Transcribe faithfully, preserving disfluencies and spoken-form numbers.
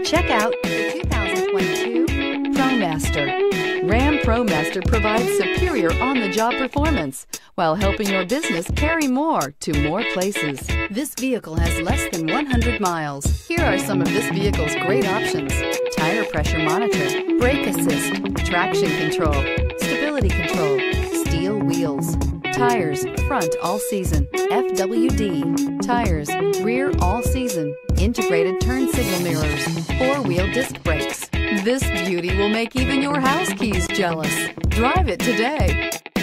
Check out the two thousand twenty-two ProMaster. Ram ProMaster provides superior on-the-job performance while helping your business carry more to more places. This vehicle has less than one hundred miles. Here are some of this vehicle's great options: tire pressure monitor, brake assist, traction control, stability control, steel wheels, tires front all season, F W D, tires rear all season, integrated turn signal mirrors, four-wheel disc brakes. This beauty will make even your house keys jealous. Drive it today.